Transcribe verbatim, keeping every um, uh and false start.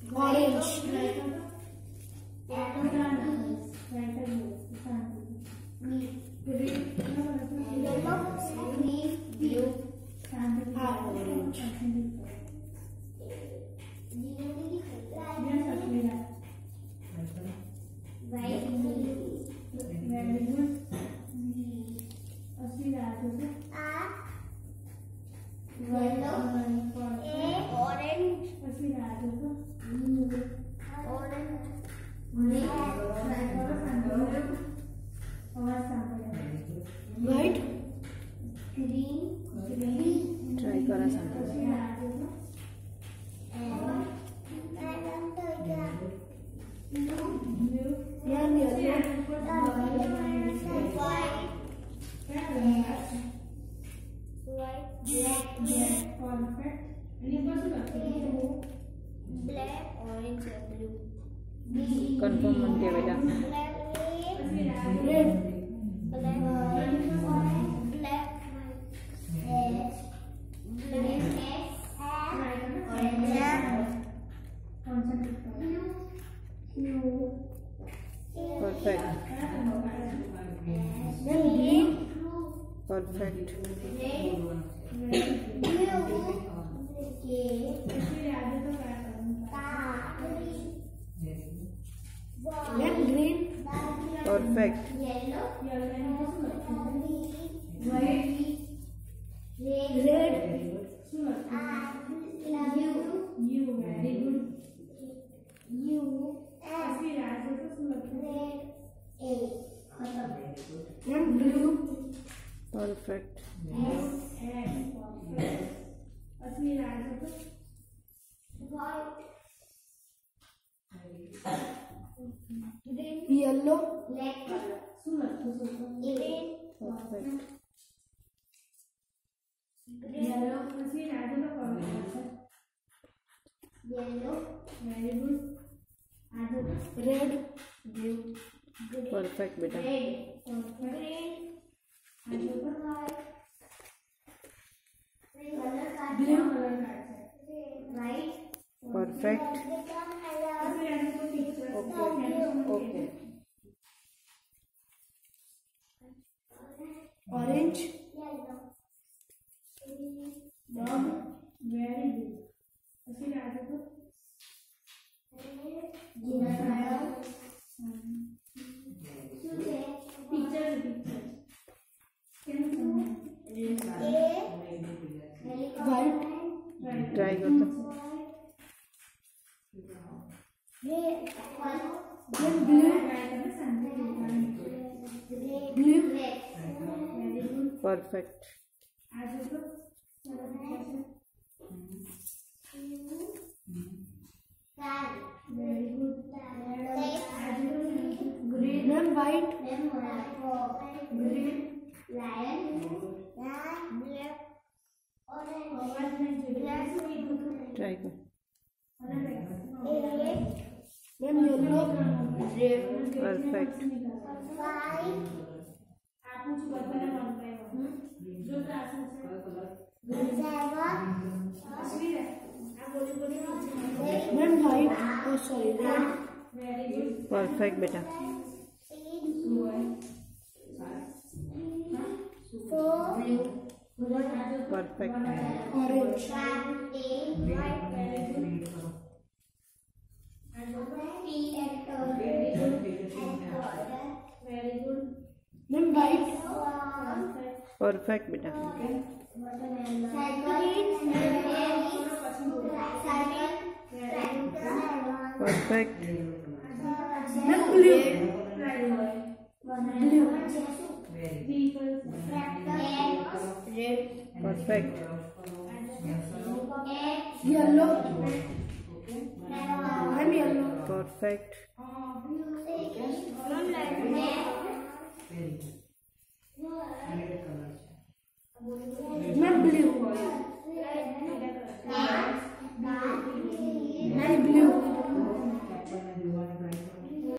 Orange. White, green, green. Try करा सांगतो. Black, orange, blue. Confirm म्हणते बेटा. Red, black, black, Perfect. Perfect. Then green, Perfect. yellow, white, red, you, very good. You, red, then blue, Perfect. yellow, black, Perfect. yellow, yellow, very good. Red, blue, Perfect बेटा. red, green, blue, white. Perfect. Okay. Okay. Orange, brown, very good. Picture, picture. White, Try करतो. then blue, blue, Perfect. very good. Green, then white, green, lion, black, orange, Try कर. then yellow, red, Perfect. then white, oh sorry, red, Perfect बेटा. blue, Perfect. orange, then white, Perfect बेटा. Perfect. then blue, blue, red, Perfect. yellow, then yellow. Perfect.